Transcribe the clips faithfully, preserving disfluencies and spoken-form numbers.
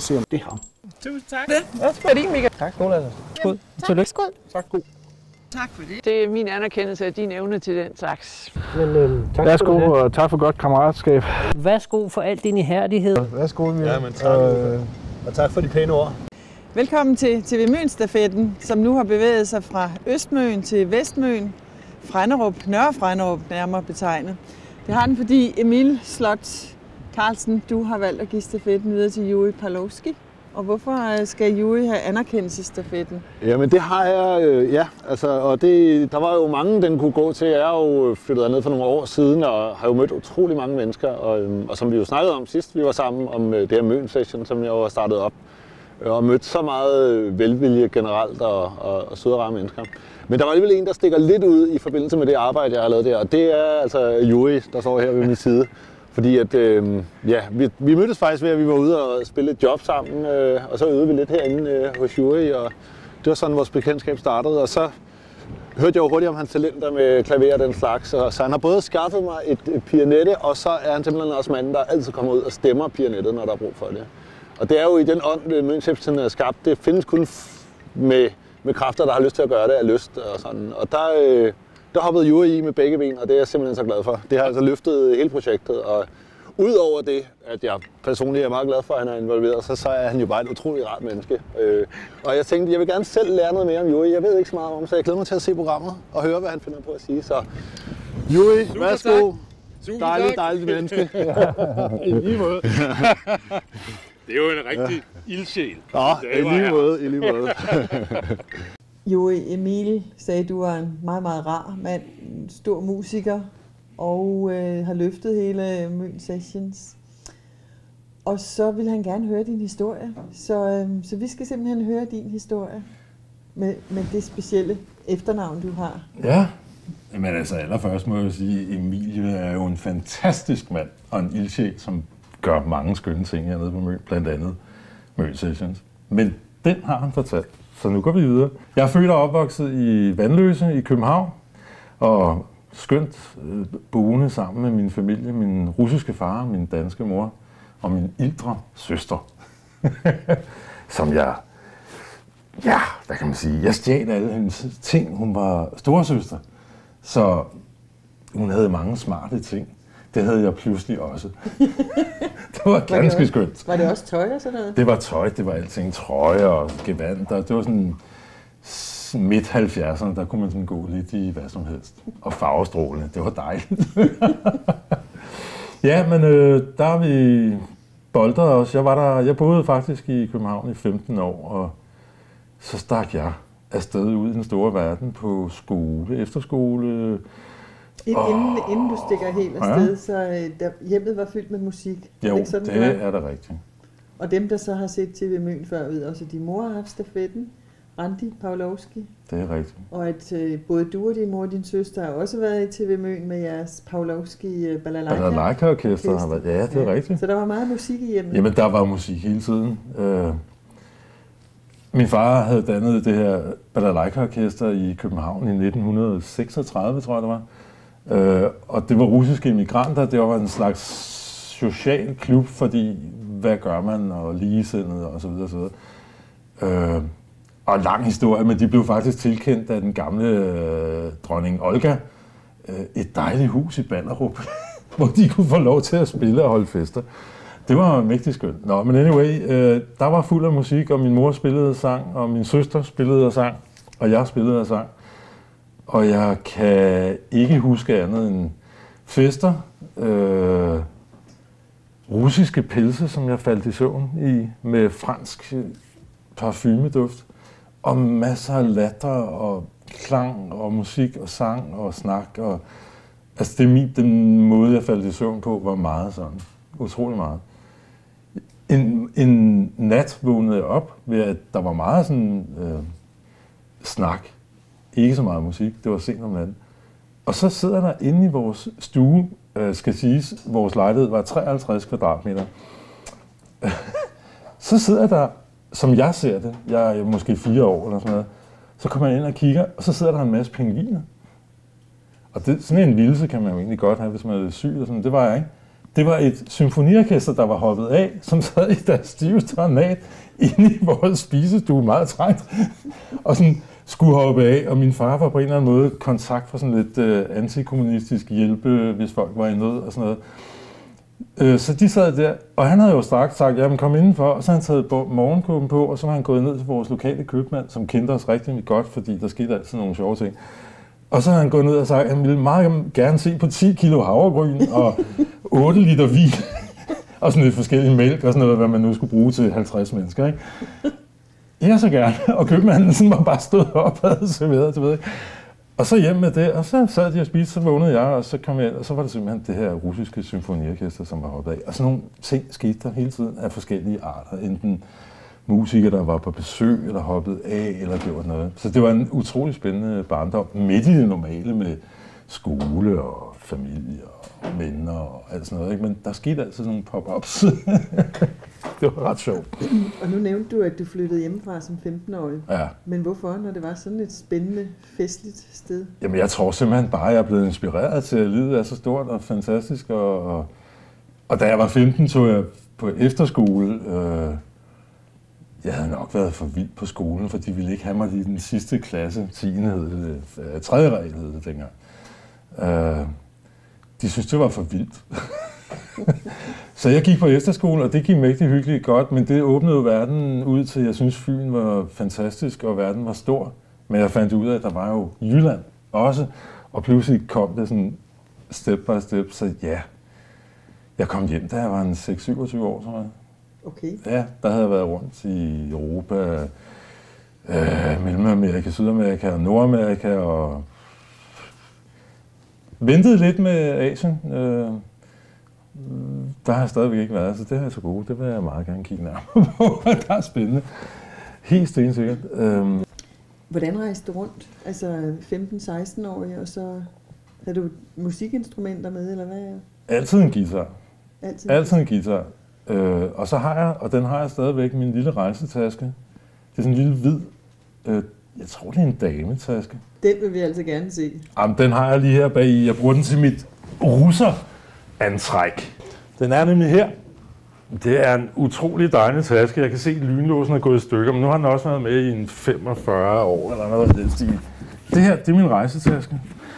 at se, om det er ham. Tusind tak. Det er din, Michael. Tak, skål altså. Skål. Tillykke. Skål. Tak, god. Tak for det. Det er min anerkendelse af din evne til den slags. Men, øhm, tak Værsgo, og tak for godt kammeratskab. Værsgo for al din ihærdighed. Værsgo, Emil. Ja, men tak. Øh, og tak for de pæne ord. Velkommen til T V Møn-stafetten, som nu har bevæget sig fra Østmøn til Vestmøn. Frænderup, Nørre Frænderup nærmere betegnet. Det har den, fordi Emil Slot Carlsen, du har valgt at give stafetten videre til Juri Pawlowski. Og hvorfor skal Juri have anerkendelsesstafetten? Jamen det har jeg, øh, ja. Altså, og det, der var jo mange, den kunne gå til. Jeg er jo flyttet ned for nogle år siden og har jo mødt utrolig mange mennesker. Og, og som vi jo snakkede om sidst, vi var sammen om det her Møn-session, som jeg jo har startet op. Og mødt så meget velvilje generelt og, og, og søde og rare mennesker. Men der var alligevel en, der stikker lidt ud i forbindelse med det arbejde, jeg har lavet der. Og det er altså Juri, der står her ved min side. Fordi at, øh, ja, vi, vi mødtes faktisk ved, at vi var ude og spille et job sammen, øh, og så øvede vi lidt herinde øh, hos Juri, og det var sådan, vores bekendtskab startede. Og så hørte jeg jo hurtigt om hans talenter med klaver og den slags, og så han har både skaffet mig et, et pianette, og så er han simpelthen også manden, der altid kommer ud og stemmer pianettet, når der er brug for det. Og det er jo i den ånd, Møn-stiftelsen er skabt. Det findes kun med, med kræfter, der har lyst til at gøre det af lyst og sådan. Og der, øh, der hoppede Juri i med begge ben, og det er jeg simpelthen så glad for. Det har altså løftet hele projektet, og udover det, at jeg personligt er meget glad for, at han er involveret, så, så er han jo bare et utroligt rart menneske. Øh, og jeg tænkte, jeg vil gerne selv lære noget mere om Juri. Jeg ved ikke så meget om, så jeg glæder mig til at se programmet og høre, hvad han finder på at sige. Så Juri, super, værsgo. Super, dejligt, dejligt menneske. I lige måde. Det er jo en rigtig ja. ildsjæl. Ja, i lige måde, i lige måde. Juri, Emil sagde, at du var en meget, meget rar mand, en stor musiker, og øh, har løftet hele Møn Sessions. Og så vil han gerne høre din historie, så, øh, så vi skal simpelthen høre din historie med, med det specielle efternavn, du har. Ja, men altså allerførst må jeg sige, at Emil er jo en fantastisk mand og en ildsjæl, som gør mange skønne ting hernede på Møn, blandt andet Møn Sessions. Men den har han fortalt, så nu går vi videre. Jeg er født og opvokset i Vanløse i København, og skønt øh, boende sammen med min familie, min russiske far, min danske mor og min ældre søster, som jeg, ja, hvad kan man sige, jeg stjal alle hendes ting. Hun var storesøster, så hun havde mange smarte ting. Det havde jeg pludselig også. Det var ganske var det skønt. Var det også tøj og sådan noget? Det var tøj, det var alting. Trøjer og gevanter. Det var sådan midt halvfjerdserne, der kunne man sådan gå lidt i hvad som helst. Og farvestrålende, det var dejligt. Ja, men øh, der har vi boldret os. Jeg, var der, jeg boede faktisk i København i femten år, og så stak jeg afsted ud i den store verden på skole, efterskole. Inden, oh. inden du stikker helt afsted, ja. så der, hjemmet var fyldt med musik. Jo, det, sådan, det er da rigtigt. Og dem, der så har set T V Møn før, ved også, at din mor har haft stafetten, Randi Pawlowski. Det er rigtigt. Og at øh, både du og din mor og din søster har også været i T V Møn med jeres Pawlowski øh, Balalaika. Balalaika-orkester har været, ja, det er ja. rigtigt. Så der var meget musik i hjemmet? Jamen, der var musik hele tiden. Øh, min far havde dannet det her Balalaika-orkester i København i nitten seksogtredive, tror jeg det var. Øh, og det var russiske immigranter, det var en slags social klub, fordi hvad gør man, og ligesindet og så videre, så videre. Øh, og en lang historie, men de blev faktisk tilkendt af den gamle øh, dronning Olga øh, et dejligt hus i Ballerup, hvor de kunne få lov til at spille og holde fester. Det var mægtig skønt. Nå, men anyway, øh, der var fuld af musik, og min mor spillede og sang, og min søster spillede og sang, og jeg spillede og sang. Og jeg kan ikke huske andet end fester, øh, russiske pelse, som jeg faldt i søvn i, med fransk parfumeduft, og masser af latter og klang og musik og sang og snak. Og, altså det er min, den måde, jeg faldt i søvn på, var meget sådan. Utrolig meget. En, en nat vågnede jeg op ved, at der var meget sådan øh, snak. Ikke så meget musik, det var sent om natten. Og så sidder der inde i vores stue, øh, skal siges, vores lejlighed var treoghalvtreds kvadratmeter. Så sidder der, som jeg ser det, jeg er måske fire år eller sådan noget, så kommer jeg ind og kigger, og så sidder der en masse pingviner. Og det, sådan en vildelse kan man jo egentlig godt have, hvis man er syg og sådan, det var jeg ikke. det var et symfoniorkester, der var hoppet af, som sad i deres stive tornat inde i vores spisestue, meget trængt, og sådan skulle hoppe af, og min far var på en eller anden måde kontakt for sådan lidt øh, antikommunistisk hjælpe, hvis folk var i nød og sådan noget. Øh, så de sad der, og han havde jo straks sagt, jamen kom indenfor, og så havde han taget morgenkåben på, og så var han gået ned til vores lokale købmand, som kendte os rigtig godt, fordi der skete altid nogle sjove ting. Og så havde han gået ned og sagt, at han ville meget gerne se på ti kilo havregryn og otte liter vin, og sådan lidt forskellige mælk og sådan noget, hvad man nu skulle bruge til halvtreds mennesker, ikke? Ja, så gerne. Og købmanden sådan var bare stået op og havde serveret, du ved ikke. Og så hjem med det, og så sad de og spiste, så vågnede jeg, og så kom jeg ind, og så var det simpelthen det her russiske symfoniorkester, som var hoppet af. Og sådan nogle ting skete der hele tiden af forskellige arter, enten musikere, der var på besøg, eller hoppet af, eller gjort noget. Så det var en utrolig spændende barndom, midt i det normale med skole og familie og venner og alt sådan noget, ikke? Men der skete altid sådan nogle pop-ups. Det var ret sjovt. Og nu nævnte du, at du flyttede hjemmefra som femten-årig. Ja. Men hvorfor, når det var sådan et spændende, festligt sted? Jamen, jeg tror simpelthen bare, at jeg er blevet inspireret til, at livet er så stort og fantastisk. Og, og, og da jeg var femten, tog jeg på efterskole. Øh, jeg havde nok været for vild på skolen, for de ville ikke have mig i den sidste klasse. tiende hed det, øh, tredje regel hed det dengang. Øh, de synes, det var for vildt. Så jeg gik på efterskole, og det gik mægtig hyggeligt godt, men det åbnede jo verden ud til, jeg synes, Fyn var fantastisk, og verden var stor. Men jeg fandt ud af, at der var jo Jylland også, og pludselig kom det sådan step by step, så ja, jeg kom hjem, da jeg var en seks syvogtyve år, tror jeg. Okay. Ja, der havde jeg været rundt i Europa, øh, Mellemamerika, Sydamerika og Nordamerika, og ventede lidt med Asien. Øh, Der har jeg stadigvæk ikke været, så det er så gode. Det vil jeg meget gerne kigge nærmere på. Det er spændende. Helt stensikkert. Øhm. Hvordan rejste du rundt? Altså femten-seksten-årig, og så havde du musikinstrumenter med, eller hvad? Altid en guitar. Altid, Altid en guitar. Øh, og så har jeg, og den har jeg stadigvæk, min lille rejsetaske. Det er sådan en lille hvid, øh, jeg tror det er en dametaske. Den vil vi altså gerne se. Jamen, den har jeg lige her bag i. Jeg bruger den til mit russer. Antræk. Den er nemlig her. Det er en utrolig dejlig taske. Jeg kan se, at lynlåsen er gået i stykker, men nu har den også været med i en femogfyrre år eller noget af den stil. Det her, det er min rejsetaske.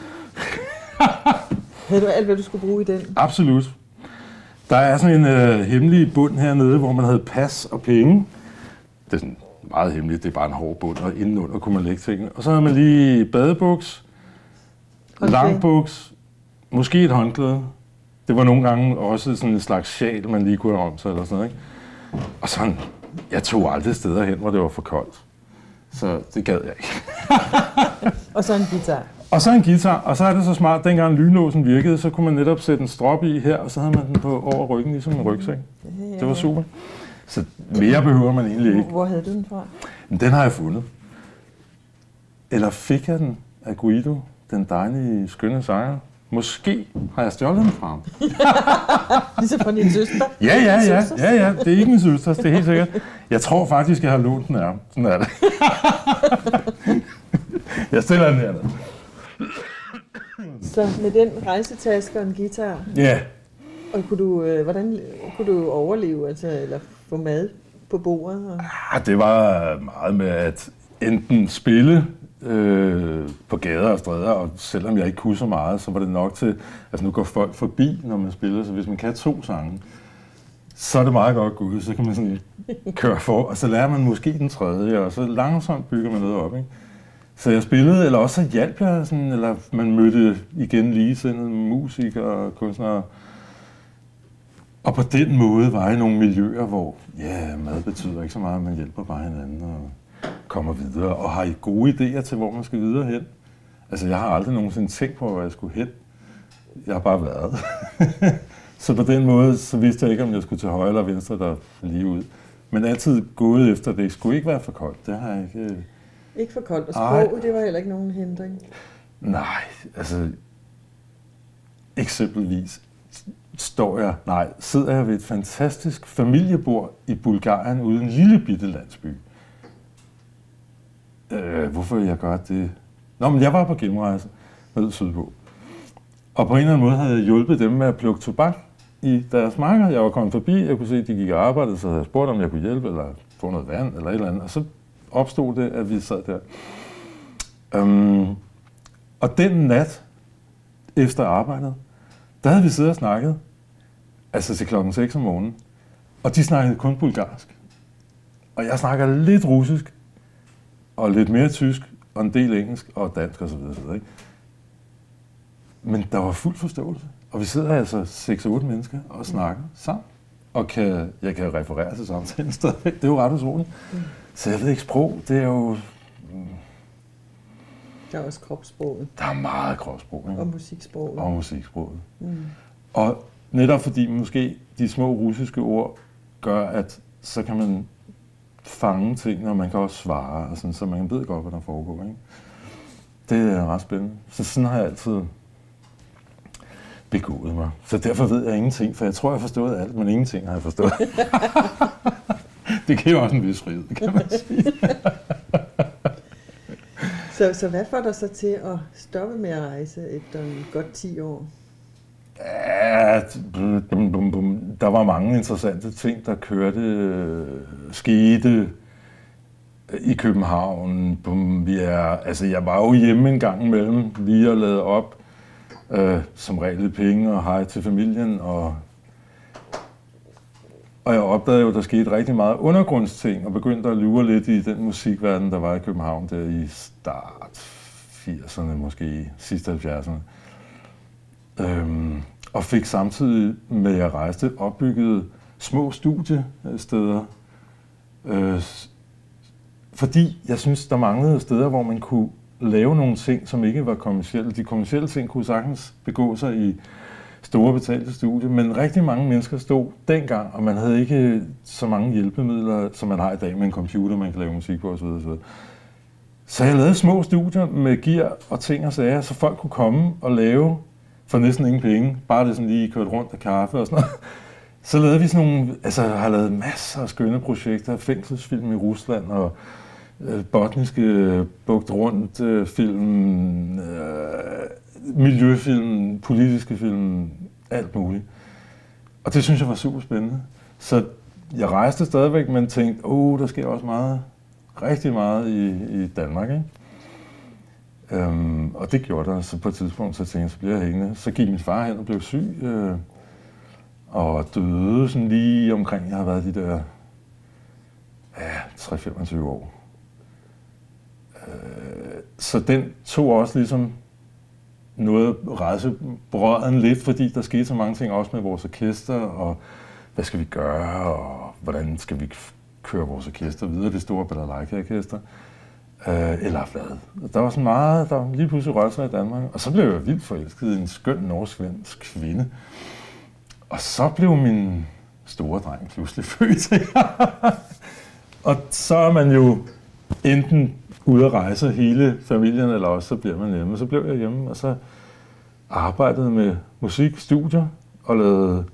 Havde du alt, hvad du skulle bruge i den? Absolut. Der er sådan en øh, hemmelig bund hernede, hvor man havde pas og penge. Det er sådan meget hemmeligt, det er bare en hård bund, og indenunder kunne man lægge tingene. Og så havde man lige badebuks, okay. Langbuks, måske et håndklæde. Det var nogle gange også sådan en slags sjal, man lige kunne have om sig eller sådan noget, ikke? Og sådan, jeg tog aldrig steder hen, hvor det var for koldt. Så det gad jeg ikke. Og så en guitar. Og så en guitar, og så er det så smart, dengang lynlåsen virkede, så kunne man netop sætte en strop i her, og så havde man den på over ryggen, ligesom en rygsæk. Ja, ja, ja. Det var super. Så mere behøver man egentlig ikke. Hvor havde du den fra? Den har jeg fundet. Eller fik jeg den af Guido, den dejlige, skønne sanger. Måske har jeg stjålet den fra ham. Ligesom fra din søster? Ja, ja, ja, ja, ja. Det er ikke min søsters, det er helt sikkert. Jeg tror faktisk, jeg har lånt den af ham. Sådan er det. Jeg stiller den her. Så med den rejsetaske og en guitar? Ja. Og kunne du, øh, hvordan kunne du overleve, altså, eller få mad på bordet? Og... Ah, det var meget med at enten spille øh, på gader og stræder, og selvom jeg ikke kunne så meget, så var det nok til, altså nu går folk forbi, når man spiller, så hvis man kan to sange, så er det meget godt gået, så kan man sådan køre for, og så lærer man måske den tredje, og så langsomt bygger man noget op, ikke? Så jeg spillede, eller også så hjalp jeg, sådan, eller man mødte igen ligesindede musikere og kunstnere. Og på den måde var jeg i nogle miljøer, hvor ja, mad betyder ikke så meget, man hjælper bare hinanden og kommer videre. Og har I gode idéer til, hvor man skal videre hen? Altså, jeg har aldrig nogensinde tænkt på, hvor jeg skulle hen. Jeg har bare været. Så på den måde, så vidste jeg ikke, om jeg skulle til højre eller venstre, der lige ud. Men altid gået efter det. Det skulle ikke være for koldt. Det har jeg ikke... Ikke for koldt. Og sprog, det var heller ikke nogen hindring? Nej, altså... Eksempelvis står jeg... Nej, sidder jeg ved et fantastisk familiebord i Bulgarien ude i en lille bitte landsby. Øh, hvorfor vil jeg gøre det? Nå, men jeg var på gennemrejse ned sydpå. Og på en eller anden måde havde jeg hjulpet dem med at plukke tobak. i deres marker. Jeg var kommet forbi, jeg kunne se, at de gik og arbejdede, så havde jeg spurgt, om jeg kunne hjælpe, eller få noget vand, eller et eller andet. Og så opstod det, at vi sad der. Um, og den nat, efter arbejdet, der havde vi siddet og snakket, altså til klokken seks om morgenen, og de snakkede kun bulgarsk. Og jeg snakker lidt russisk, og lidt mere tysk, og en del engelsk, og dansk og så videre, så videre, ikke? Men der var fuld forståelse. Og vi sidder altså seks otte mennesker og snakker sammen. Og kan, jeg kan referere til samtalen stadigvæk. Det er jo ret utroligt. Mm. Så jeg ved ikke, sprog, det er jo... Der er også kropssproget. Der er meget kropssprog, ikke? Og musiksproget. Og musiksproget. Mm. Og netop fordi måske de små russiske ord gør, at så kan man fange ting, og man kan også svare, og sådan, så man ved godt, hvad der foregår, ikke? Det er ret spændende. Så sådan har jeg altid begået mig. Så derfor ved jeg ingenting, for jeg tror, jeg har forstået alt, men ingenting har jeg forstået. Det giver også en vis frihed, kan man sige. så, så hvad får dig så til at stoppe med at rejse efter godt ti år? Ja, bum, bum, bum. Der var mange interessante ting, der kørte, skete i København. Bum, vi er, altså, jeg var jo hjemme en gang imellem, lige og lavede op, øh, som regel penge og hej til familien. Og, og jeg opdagede jo, at der skete rigtig meget undergrundsting, og begyndte at lure lidt i den musikverden, der var i København der i start firserne, måske sidste halvfjerdserne. Øhm, og fik samtidig med, at jeg rejste, opbygget små studiesteder. Øh, fordi jeg synes, der manglede steder, hvor man kunne lave nogle ting, som ikke var kommercielle. De kommercielle ting kunne sagtens begå sig i store betalte studier, men rigtig mange mennesker stod dengang, og man havde ikke så mange hjælpemidler, som man har i dag med en computer, man kan lave musik på osv. osv. Så jeg lavede små studier med gear og ting og sager, så folk kunne komme og lave for næsten ingen penge, bare det sådan lige kørt rundt af kaffe og sådan noget. Så lavede vi sådan nogle, altså har lavet masser af skønne projekter, fængselsfilm i Rusland og øh, botniske bugt rundt øh, film, øh, miljøfilm, politiske film, alt muligt. Og det synes jeg var super spændende. Så jeg rejste stadigvæk, men tænkte, åh, oh, der sker også meget, rigtig meget i, i Danmark, ikke? Um, og det gjorde der, så på et tidspunkt, så tænkte jeg, så bliver jeg hængende. Så gik min far hen og blev syg, øh, og døde sådan lige omkring, jeg har været de der, ja, tre til femogtyve år. Uh, så den tog også ligesom noget rejsebrøden lidt, fordi der skete så mange ting også med vores orkester, og hvad skal vi gøre, og hvordan skal vi køre vores orkester videre, det store Balalaika-orkester. Øh, eller flade. Der var sådan meget, der lige pludselig rørte sig i Danmark, og så blev jeg vildt forelsket i en skøn norsk-svensk kvinde. Og så blev min store dreng pludselig født. Og så er man jo enten ude at rejse hele familien, eller også så bliver man hjemme. Så blev jeg hjemme, og så arbejdede med musikstudier og lavede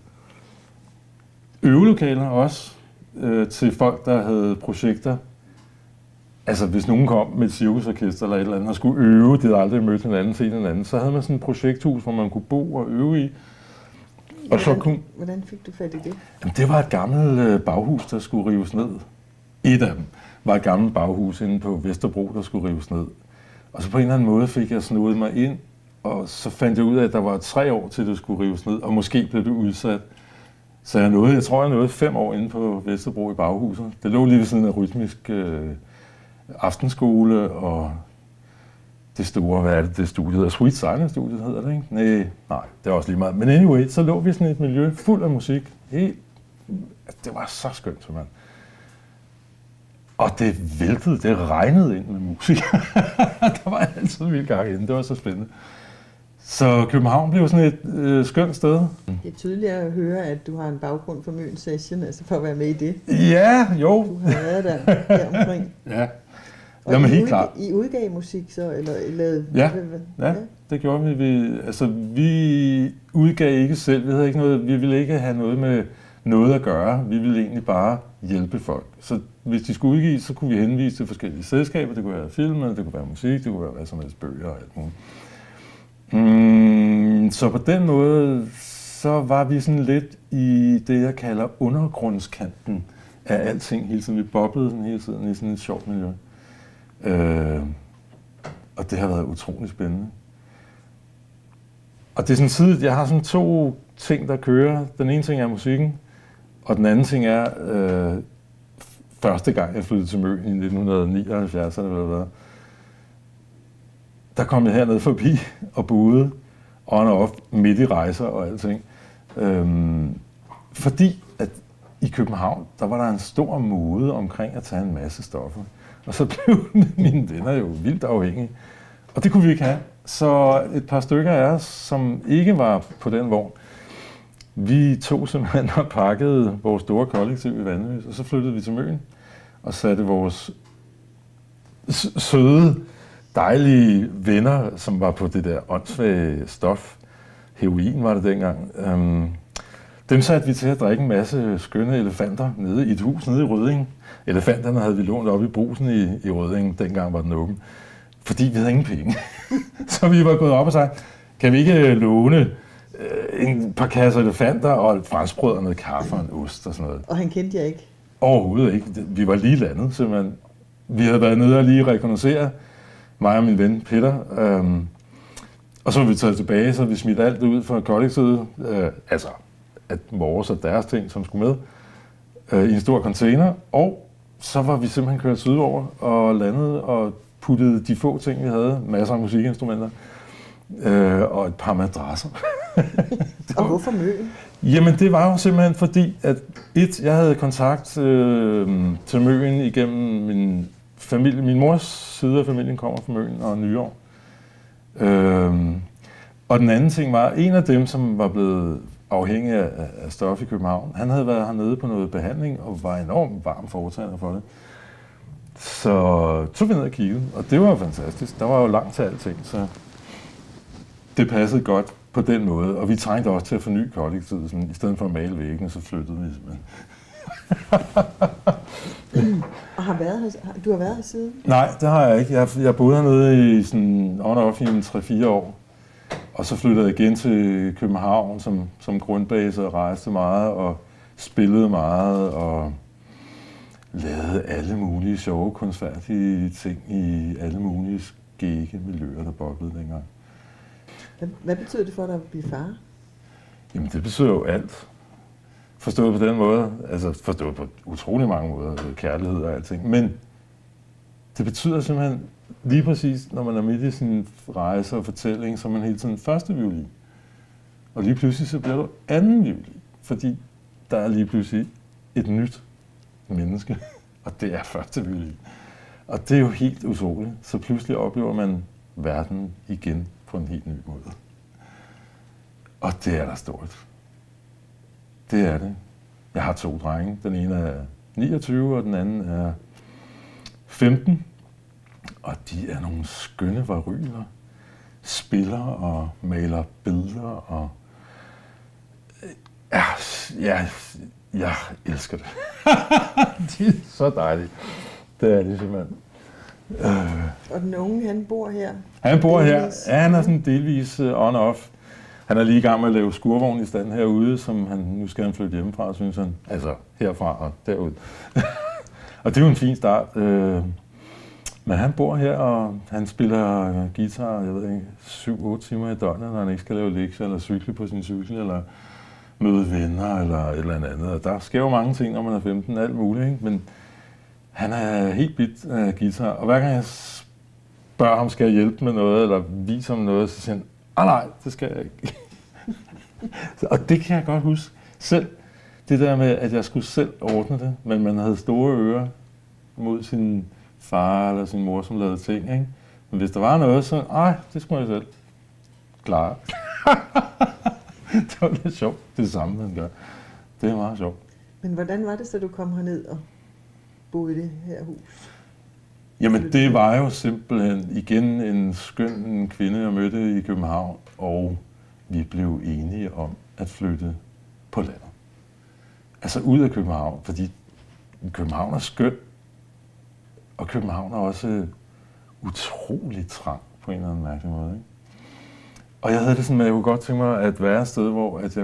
øvelokaler også øh, til folk, der havde projekter. Altså, hvis nogen kom med et cirkusorkester eller et eller andet og skulle øve, de havde aldrig mødt hinanden, set hinanden, så havde man sådan et projekthus, hvor man kunne bo og øve i. Og hvordan, så kunne... hvordan fik du fat i det? Jamen, det var et gammelt baghus, der skulle rives ned. Et af dem var et gammelt baghus inde på Vesterbro, der skulle rives ned. Og så på en eller anden måde fik jeg snudet mig ind, og så fandt jeg ud af, at der var tre år til, det skulle rives ned, og måske blev det udsat. Så jeg nåede, jeg tror, jeg nåede fem år inde på Vesterbro i baghuset. Det lå lige ved siden af rytmisk øh, aftenskole, og det store, hvad er det, det studie hedder? Sweet Silence-studiet hedder det, ikke? Nej, nej, det er også lige meget. Men anyway, så lå vi sådan et miljø fuld af musik. Helt, det var så skønt, simpelthen. Og det væltede, det regnede ind med musik. Der var altid vildt gang inde, det var så spændende. Så København blev sådan et øh, skønt sted. Det er tydeligt at høre, at du har en baggrund for Møn Session, altså for at være med i det. Ja, jo. Du har været der, der omkring. Ja. Og Jamen I helt udg- klart. I udgav musik så, eller lavede... Ja, ja, det gjorde vi. vi. Altså, vi udgav ikke selv, vi havde ikke noget, vi ville ikke have noget med noget at gøre. Vi ville egentlig bare hjælpe folk. Så hvis de skulle udgive, så kunne vi henvise til forskellige selskaber. Det kunne være film, det kunne være musik, det kunne være hvad som helst, bøger og alt muligt. Mm, så på den måde, så var vi sådan lidt i det, jeg kalder undergrundskanten af alting hele tiden. Vi boblede sådan hele tiden i sådan et sjovt miljø. Øh, og det har været utroligt spændende. Og det er sådan tid, jeg har sådan to ting, der kører. Den ene ting er musikken, og den anden ting er øh, første gang, jeg flyttede til Møn i nitten nioghalvfjerds, eller hvad det var. Der kom jeg hernede forbi og boede on og off midt i rejser og alting. Øhm, fordi at i København, der var der en stor mode omkring at tage en masse stoffer. Og så blev mine venner jo vildt afhængige. Og det kunne vi ikke have. Så et par stykker af os, som ikke var på den vogn, vi tog simpelthen og pakkede vores store kollektiv i Vanløs, og så flyttede vi til Møn og satte vores søde, dejlige venner, som var på det der åndssvage stof, heroin var det dengang, øhm, dem satte vi til at drikke en masse skønne elefanter nede i et hus nede i Rødding. Elefanterne havde vi lånt op i Brugsen i, i Rødding, dengang var den åben, fordi vi havde ingen penge. Så vi var gået op og sagt, kan vi ikke låne øh, en par kasser elefanter og et franskbrød og noget kaffe og en ost og sådan noget. Og han kendte jer ikke? Overhovedet ikke. Vi var lige landet, simpelthen. Vi havde været nede og lige rekognoscere, mig og min ven Peter. Øhm, og så var vi taget tilbage, så vi smidt alt ud fra kollektivet, øh, altså at vores og deres ting, som skulle med, øh, i en stor container. Og så var vi simpelthen kørt sydover og landet og puttede de få ting, vi havde, masser af musikinstrumenter, øh, og et par madrasser. Og hvorfor Møn? Jamen det var jo simpelthen fordi, at et, jeg havde kontakt øh, til Møn igennem min familie. Min mors side af familien kommer fra Møn og Nyår. Øh, og den anden ting var, en af dem, som var blevet afhængig af, af stof i København, han havde været hernede på noget behandling og var enormt varm fortaler for det. Så tog vi ned og kiggede, og det var fantastisk. Der var jo langt til alting, så det passede godt på den måde. Og vi trængte også til at forny kollektivet. I stedet for at male væggene, så flyttede vi simpelthen. Og har været her, du har været her siden? Nej, det har jeg ikke. Jeg, jeg boede hernede i sådan on og off i tre fire år. Og så flyttede jeg igen til København som, som grundbase og rejste meget og spillede meget og lavede alle mulige sjove, kunstfærdige ting i alle mulige skægge miljøer, der boblede dengang. Hvad, hvad betyder det for dig at blive far? Jamen det betyder jo alt. Forstået på den måde, altså forstået på utrolig mange måder, kærlighed og alting, men det betyder simpelthen lige præcis, når man er midt i sin rejse og fortælling, så er man hele tiden første violin. Og lige pludselig så bliver du anden violin, fordi der er lige pludselig et nyt menneske, og det er første violin. Og det er jo helt utroligt, så pludselig oplever man verden igen på en helt ny måde. Og det er da stort. Det er det. Jeg har to drenge. Den ene er niogtyve, og den anden er femten. Og de er nogle skønne varyler. Spiller og maler billeder. Og ja, ja, jeg elsker det. De er så dejlige. Det er de simpelthen. Øh. Og den unge, han bor her? Han bor her. Ja, han er sådan delvis on-off. Han er lige i gang med at lave skurvogn i stand herude, som han nu skal han flytte hjemmefra, synes han. Altså herfra og derud. Og det er jo en fin start. Men han bor her, og han spiller guitar, jeg ved ikke, syv otte timer i døgnet, når han ikke skal lave lektier, eller cykle på sin cykel, eller møde venner, eller et eller andet. Og der sker jo mange ting, når man er femten, alt muligt, ikke? Men han er helt bit af guitar, og hver gang jeg spørger ham, skal jeg hjælpe med noget, eller vise ham noget, så siger han, ah nej, det skal jeg ikke. Og det kan jeg godt huske selv. Det der med, at jeg skulle selv ordne det, men man havde store ører mod sin far eller sin mor, som lavede ting, ikke? Men hvis der var noget, så ej, det skulle jeg selv klare. Det var lidt sjovt. Det er det samme, man gør. Det er meget sjovt. Men hvordan var det, så du kom herned og boede i det her hus? Jamen, det var jo simpelthen igen en skøn kvinde, jeg mødte i København, og vi blev enige om at flytte på landet. Altså ud af København, fordi København er skøn, og København er også utrolig trang på en eller anden mærkelig måde, ikke? Og jeg havde det sådan med, at jeg kunne godt tænke mig at være et sted, hvor at jeg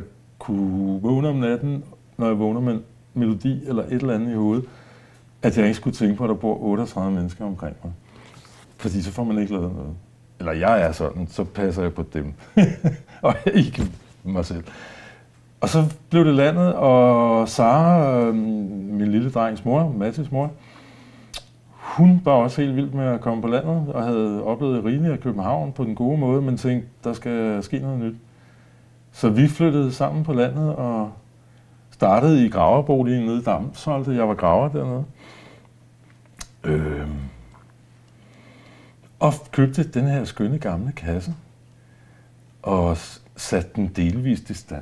kunne vågne om natten, når jeg vågner med en melodi eller et eller andet i hovedet, at jeg ikke skulle tænke på, at der bor otteogtredive mennesker omkring mig. Fordi så får man ikke lavet noget. Eller jeg er sådan, så passer jeg på dem. Og ikke mig selv. Og så blev det landet, og Sara, min lille drengs mor, Mathis mor, hun var også helt vild med at komme på landet, og havde oplevet rigeligt af København på den gode måde, men tænkte, der skal ske noget nyt. Så vi flyttede sammen på landet, og startede i graverboligen nede i Damsholte. Jeg var graver dernede. Øh, og købte den her skønne gamle kasse, og satte den delvist i stand.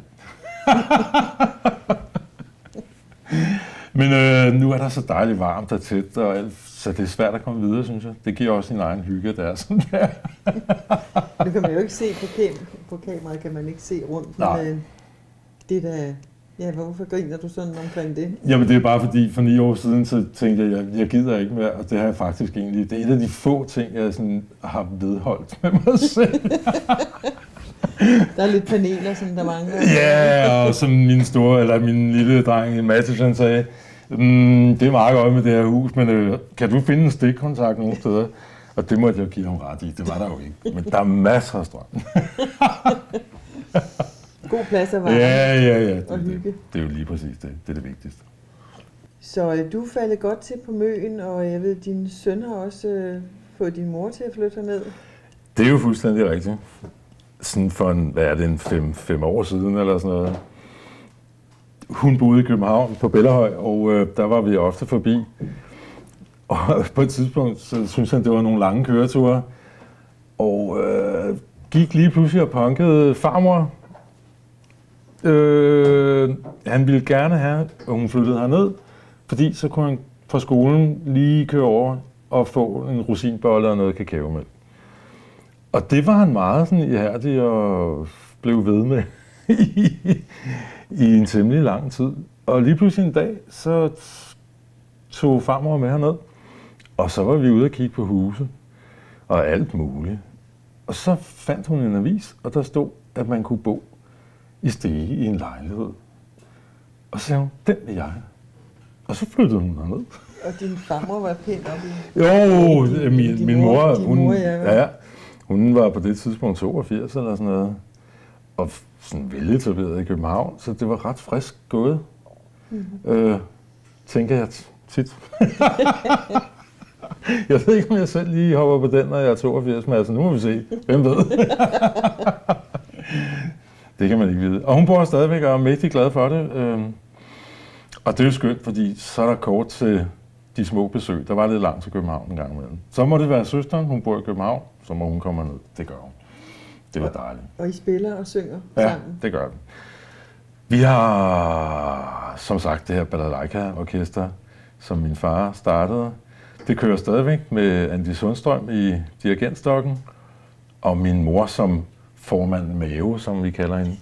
Men øh, nu er der så dejligt varmt og tæt, og alt, så det er svært at komme videre, synes jeg. Det giver også sin egen hygge, der er sådan der. Nu kan man jo ikke se på, kam- på kameraet, kan man ikke se rundt. Nej. Men, det der, ja, hvorfor griner du sådan omkring det? Jamen det er bare fordi, for ni år siden, så tænkte jeg, jeg, jeg gider ikke mere, og det har jeg faktisk egentlig, det er et af de få ting, jeg sådan har vedholdt med mig selv. Der er lidt paneler, som der mangler. Ja, og som min store, eller min lille dreng, Mathis, han sagde, mm, det er meget godt med det her hus, men øh, kan du finde en stikkontakt nogle steder? Og det måtte jeg give ham ret i, det var der jo ikke. Men der er masser af strøm. God plads at varme. Ja, ja, ja. Det, og det, hygge. det er jo lige præcis det. Det er det vigtigste. Så øh, du faldt godt til på Møn, og jeg ved, din søn har også øh, fået din mor til at flytte herned. Det er jo fuldstændig rigtigt. Sådan for en, hvad er det, en fem, fem år siden eller sådan noget. Hun boede i København på Bellahøj, og øh, der var vi ofte forbi. Og på et tidspunkt, så synes han, det var nogle lange køreture. Og øh, gik lige pludselig og punkede farmor. Øh, han ville gerne have, og hun flyttede herned, fordi så kunne han fra skolen lige køre over og få en rosinbolle og noget kakaomælk. Og det var han meget sådan ihærdig og blev ved med i, i en temmelig lang tid. Og lige pludselig en dag, så tog farmor med herned, og så var vi ude og kigge på huse og alt muligt. Og så fandt hun en avis, og der stod, at man kunne bo i Stege i en lejlighed. Og så sagde hun, den vil jeg. Og så flyttede hun herned. Og din farmor var pænt op i... Jo, min, din min mor, mor, hun, mor ja, ja, hun var på det tidspunkt toogfirs eller sådan noget. Og sådan veletableret i København, så det var ret frisk gået. Mm-hmm. Øh, tænker jeg tit. Jeg ved ikke, om jeg selv lige hopper på den, når jeg er toogfirs, men altså, nu må vi se. Hvem ved? Det kan man ikke vide. Og hun bor stadigvæk og er mægtig glad for det. Øhm, og det er jo skønt, fordi så er der kort til de små besøg. Der var lidt langt til København en gang imellem. Så må det være søsteren, hun bor i København, så må hun komme ned. Det gør hun. Det var dejligt. Og I spiller og synger ja, sammen? Ja, det gør vi. Vi har, som sagt, det her Balalaika-orkester, som min far startede. Det kører stadigvæk med Andi Sundstrøm i dirigentstokken, og min mor som formand Mave, som vi kalder hende.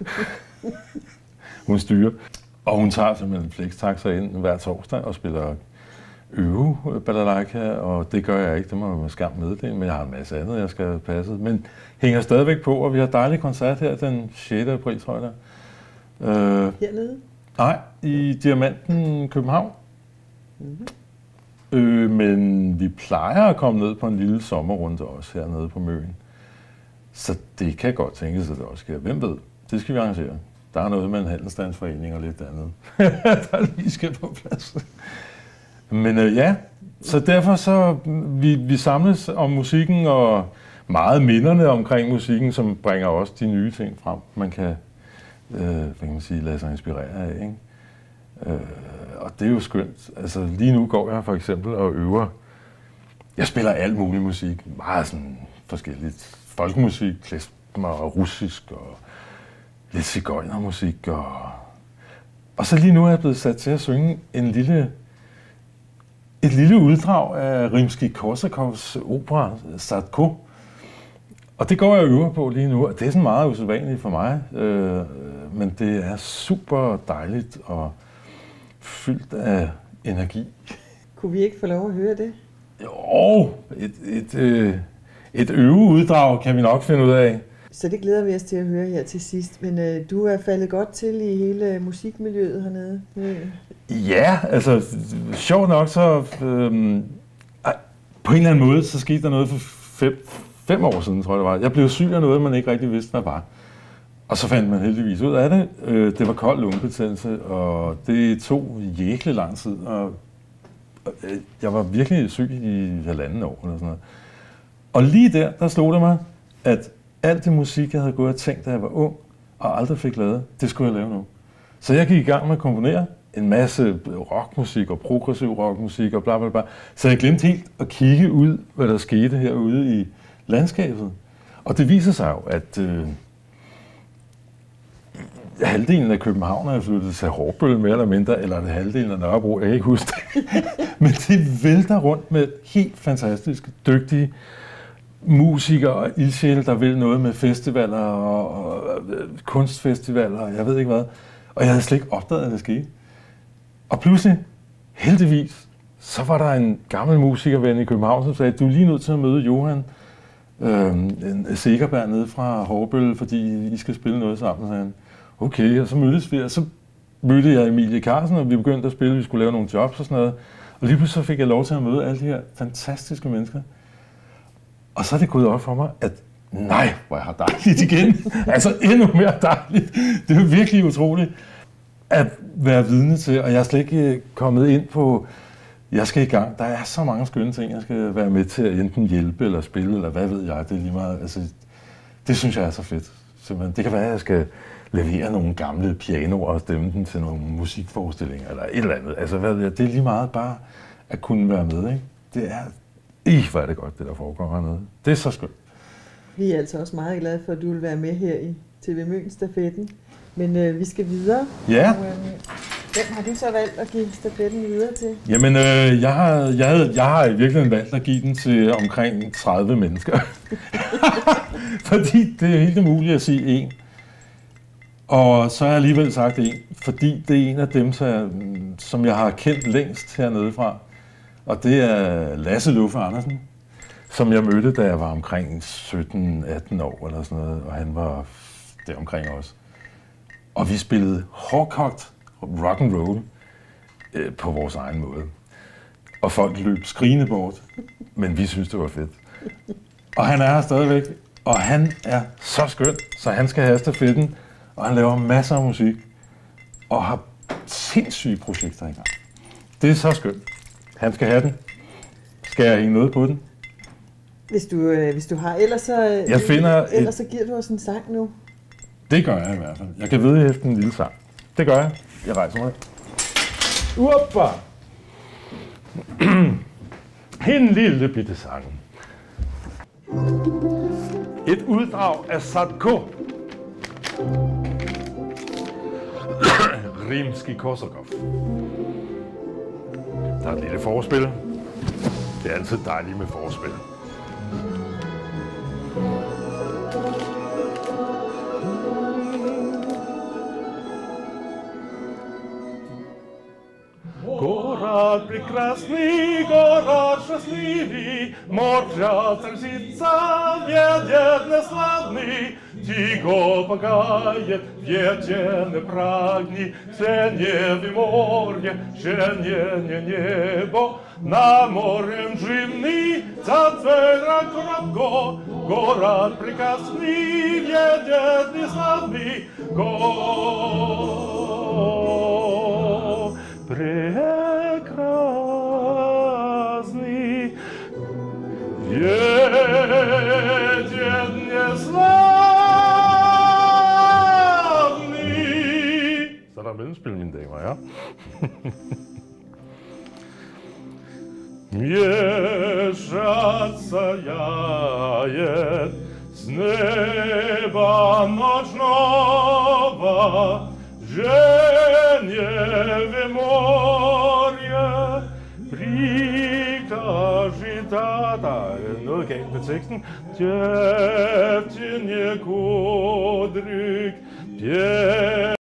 Hun styrer. Og hun tager simpelthen flextaxa ind hver torsdag og spiller øve balalaika, og det gør jeg ikke, det må jeg med skam meddele, men jeg har en masse andet, jeg skal passe. Men hænger stadigvæk på, og vi har dejlig koncert her den sjette april, tror jeg der. Øh, Hernede? Nej, i Diamanten København. Mm-hmm. Øh, men vi plejer at komme ned på en lille sommerrunde også hernede på Møn. Så det kan godt tænkes, at det også sker. Hvem ved? Det skal vi arrangere. Der er noget med en handelsstandsforening og lidt andet, der lige skal på plads. Men øh, ja, så derfor så vi, vi samles om musikken og meget minderne omkring musikken, som bringer også de nye ting frem, man kan, øh, hvad kan man sige, lade sig inspirere af, ikke? Øh, og det er jo skønt. Altså lige nu går jeg for eksempel og øver. Jeg spiller alt mulig musik, meget sådan forskelligt. Folkemusik, klezmer og russisk og lidt sigøjnermusik. Og, og så lige nu er jeg blevet sat til at synge en lille, et lille uddrag af Rimskij-Korsakovs opera Sadko. Og det går jeg og øver på lige nu, og det er sådan meget usædvanligt for mig. Øh, men det er super dejligt og fyldt af energi. Kunne vi ikke få lov at høre det? Jo, et, et, øh, et øveuddrag kan vi nok finde ud af. Så det glæder vi os til at høre her til sidst. Men øh, du er faldet godt til i hele musikmiljøet hernede. Øh. Ja, altså sjovt nok så øh, på en eller anden måde så skete der noget for fem, fem år siden, tror jeg det var. Jeg blev syg af noget, man ikke rigtig vidste, hvad var. Og så fandt man heldigvis ud af det. Øh, det var kold lungebetændelse, og det tog virkelig lang tid. Og jeg var virkelig syg i halvanden år eller sådan noget. Og lige der, der slog det mig, at alt det musik, jeg havde gået og tænkt, da jeg var ung, og aldrig fik lavet, det skulle jeg lave nu. Så jeg gik i gang med at komponere en masse rockmusik og progressiv rockmusik og bla bla bla. Så jeg glemte helt at kigge ud, hvad der skete herude i landskabet. Og det viser sig jo, at øh, halvdelen af København er flyttet til Hårbøl mere eller mindre, eller er det halvdelen af Nørrebro, jeg kan ikke huske det. Men det vælter rundt med helt fantastisk dygtige musikere og ildsjæle, der vil noget med festivaler og, og, og kunstfestivaler og jeg ved ikke hvad. Og jeg havde slet ikke opdaget, at det skete. Og pludselig, heldigvis, så var der en gammel musikerven i København, som sagde, du er lige nødt til at møde Johan øh, en Segerberg nede fra Hårbøl, fordi I skal spille noget sammen, sagde han. Okay, og så mødtes vi, og så mødte jeg Emilie Carlsen, og vi begyndte at spille, vi skulle lave nogle jobs og sådan noget. Og lige pludselig fik jeg lov til at møde alle de her fantastiske mennesker. Og så er det gået op for mig, at nej, hvor jeg har dejligt igen. Altså endnu mere dejligt. Det er virkelig utroligt at være vidne til, og jeg er slet ikke kommet ind på, jeg skal i gang. Der er så mange skønne ting, jeg skal være med til at enten hjælpe eller spille, eller hvad ved jeg. Det er lige meget, altså, det synes jeg er så fedt. Simpelthen. Det kan være, at jeg skal levere nogle gamle pianoer og stemme den til nogle musikforestillinger, eller et eller andet. Altså, hvad ved jeg, det er lige meget bare at kunne være med, ikke? Det er, ih, hvor er det godt, det der foregår hernede. Det er så skønt. Vi er altså også meget glade for, at du vil være med her i T V Møn-stafetten. Men øh, vi skal videre. Ja. Og, øh, hvem har du så valgt at give stafetten videre til? Jamen, øh, jeg, har, jeg, jeg har i virkeligheden valgt at give den til omkring tredive mennesker. Fordi det er helt umuligt at sige en. Og så har jeg alligevel sagt en, fordi det er en af dem, som jeg har kendt længst hernede fra. Og det er Lasse Luffe Andersen, som jeg mødte, da jeg var omkring sytten atten år eller sådan noget, og han var der omkring også. Og vi spillede hårdkogt rock and roll øh, på vores egen måde. Og folk løb skrigende bort, men vi synes det var fedt. Og han er her stadigvæk, og han er så skøn, så han skal have stafetten, og han laver masser af musik, og har sindssyge projekter i gang. Det er så skønt. Han skal have den. Skal jeg hænge noget på den? Hvis du, øh, hvis du har, ellers så, jeg finder ellers et... så giver du os en sang nu. Det gør jeg i hvert fald. Jeg kan vedhæfte en lille sang. Det gør jeg. Jeg rejser mig. Uppa! En lille bitte sang. Et uddrag af Sadko. Rimskij-Korsakov. Der er et lille forspil. Det er altid dejligt med forspil. Город прекрасный, город счастливый, моря царь-птица ведет нас славный, тихо погает ветер прагни, синеве море, синее небо, на морем живный, царь кротко, город прекрасный, ведет нас славный, город прекрасный, ведет неславный. Så er der mellemspil, mine damer og herrer. Месяца яет с неба ночного, Женеве море, прикажи, der er noget galt med teksten. Девтине кудрик,